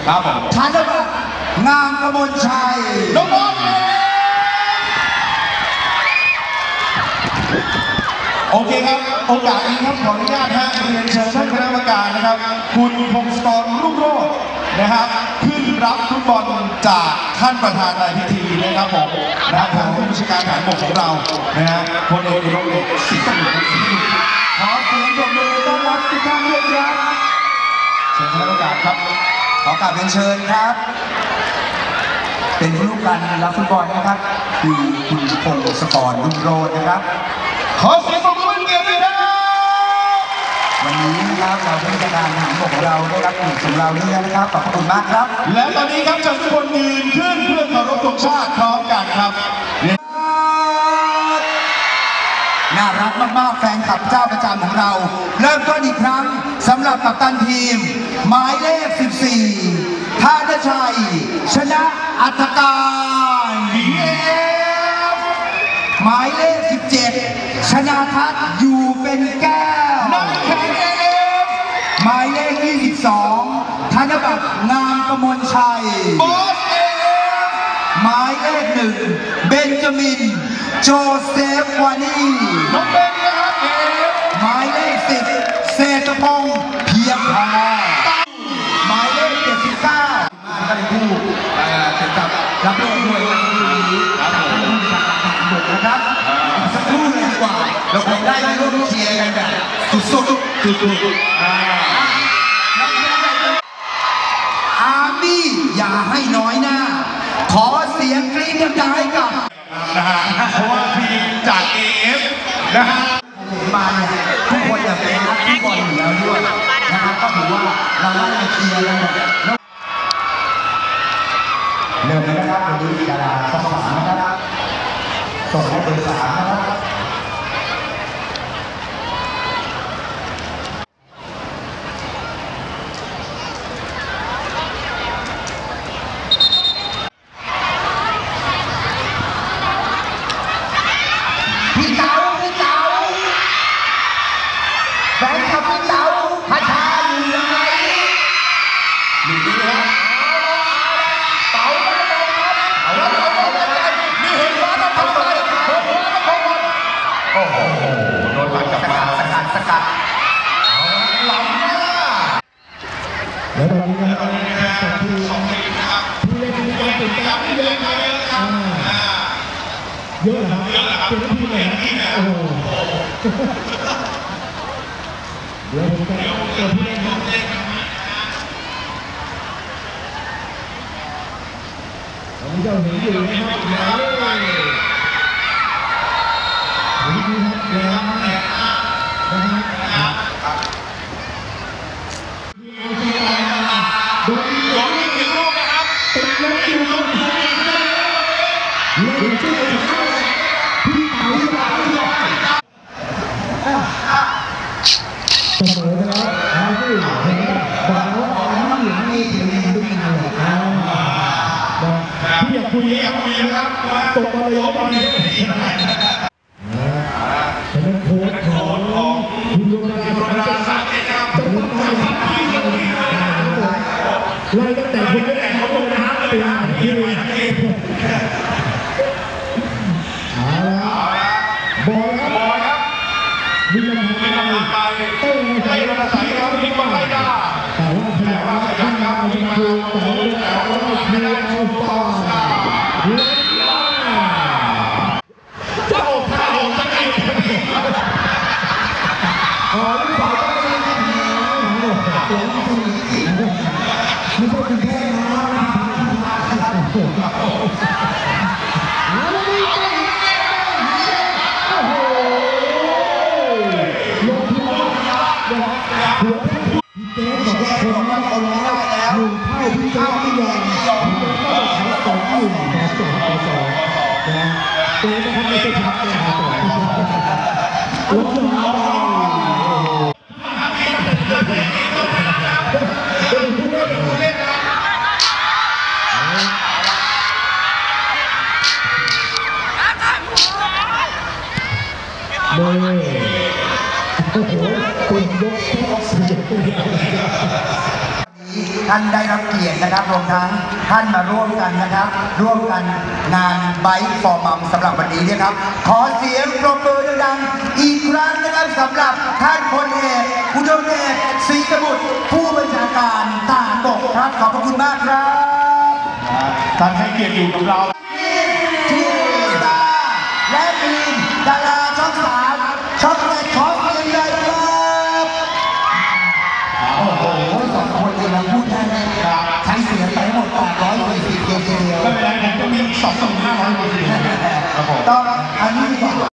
ครับผมธนบัตรงามกมลชัยน้องบอสโอเคครับโอกาสนี้ครับขออนุญาตเรียนเชิญท่านคณะกรรมการนะครับคุณพงศกรรุ่งโรจน์นะครับขึ้นรับฟุตบอลจากท่านประธานในพิธีนะครับผมและทางผู้บัญชาการทหารบกของเรานะฮะพลเอกอุดมเดชศรีสมุทรขอเสียงปรบมือต้อนรับทุกท่านด้วยครับเชิญคณะกรรมการครับขอกราบเรียนเชิญครับเป็นผู้ร่วมการรับฟุตบอลนะครับคือคุณพงศกรรุ่งโรจน์นะครับขอเสียงปรบมือเกียรติด้วยครับวันนี้นะครับเราผู้จัดการทหารบกของเราได้รับเกียรติของเราด้วยนะครับขอบคุณมากครับและตอนนี้ครับจะทุกคนยืนขึ้นเพื่อเคารพธงชาติพร้อมกันครับน่ารักมากๆแฟนคลับเจ้าประจำของเราเริ่มต้นอีกครั้งสำหรับกัปตันทีมหมายเลข14ธนชัยชนะอัฐการหมายเลข17ชนาทัศน์อยู่เป็นแก้วหมายเลข22ธนบัตรงามกมลชัยหมายเลข1เบนจามินโจเซฟวานีน้องเบนนะครับหมายเลข10เศรษฐพงษ์เพียงพอหมายเลข79ก็เป็นผู้ถึงกับรับเลือกด้วยในนี้จากท่านผู้บัญชาการทหารบกนะครับอีกสักครู่เลยดีกว่าเราคงได้ร่วมเชียร์กันแบบสุดอาร์มี่อย่าให้น้อยหน้าขอเสียงกรี๊ดดังๆให้กับนะฮะเพราะว่าทีมจาก AF นะฮะมาเนี่ยทุกคนอยากเป็นนักฟุตบอลอยู่แล้วด้วยนะครับก็ถือว่าเราได้เชียร์กันแบบเริ่มแล้วนะครับวันนี้ดาราช่อง3นะครับส่งให้เบอร์3นะครับแฟนคลับพี่เต๋าพัชชาอยู่ยังไงหนึ่งดีครับเต๋าไม่ได้ครับเราไม่ได้มีเห็นฟ้าต้องทำอะไรเห็นฟ้าต้องทำอะไรโอ้โหโดนปัดกลับมาสกัดหลังหน้าแล้วตอนนี้นะครับ2 ทีมนะครับผู้เล่นมีการเปลี่ยนแปลงเยอะครับเยอะเหรอครับเป็นทีมไหนโอ้โหเดี๋ยวผมจะเปิดผู้เล่นครับตอนนี้เราเห็นอยู่นะครับแล้วนี่ครับแล้วนะครับโดนอีกลูกนะครับติดแล้วอยู่ตรงนี้แล้วดูชื่อพี่เต๋าเสมอแล้วเอาสิเห็นบอกแล้วน้องหญิงนี่ถึงดูงานเลยพี่อยากคุยนะครับตกมาเลยตอนนี้เป็นโค้ชของคุณลุงราสักจะต้องการไล่ตั้งแต่คุณไม่แต่งเขาเลยนะครับเป็นที่เลยเอาละบอลครับมีปัญหาไปเต้นใส่ระใส่เขาทิ้งมาไม่ได้แต่ว่าขยันครับคือแต่ว่าคือเอาบอลจะออกท่าออกสักทีอ๋อลูกสาวก็ไม่ได้ไม่ใช่คุณแค่นะโอ้โหลงทุนหัวพี่เจ๊บอกว่าคนไม่เอาแล้ว1 เท่าพี่เจ๊ไม่ยอมพี่เจ๊ก็บอกเขา2-1นะเจ๊นะครับไม่ใช่ชัดเลยครับลงทุนเอาโอ้โหคนยกเสียงท่านได้รับเกียรตินะครับรวมทั้งท่านมาร่วมกันนะครับร่วมกันงานไบค์ฟอร์มัมสำหรับวันนี้นะครับขอเสียงปรบมือดังๆอีกครั้งนะครับสำหรับท่านพลเอกอุดมเดชศรีกบุตรผู้บัญชาการทหารบกครับขอบพระคุณมากครับท่านให้เกียรติอยู่กับเราทีมตาและทีมดาราช่อง3ช่อง7ขอเสียงเลยครับโอ้โหสองคนนี้เราพูดได้ไหมใช้เสียงไปหมด840เกมเดียวไม่เป็นไรผมจะมี2,500 คนครับผมต้องอันนี้ดีกว่า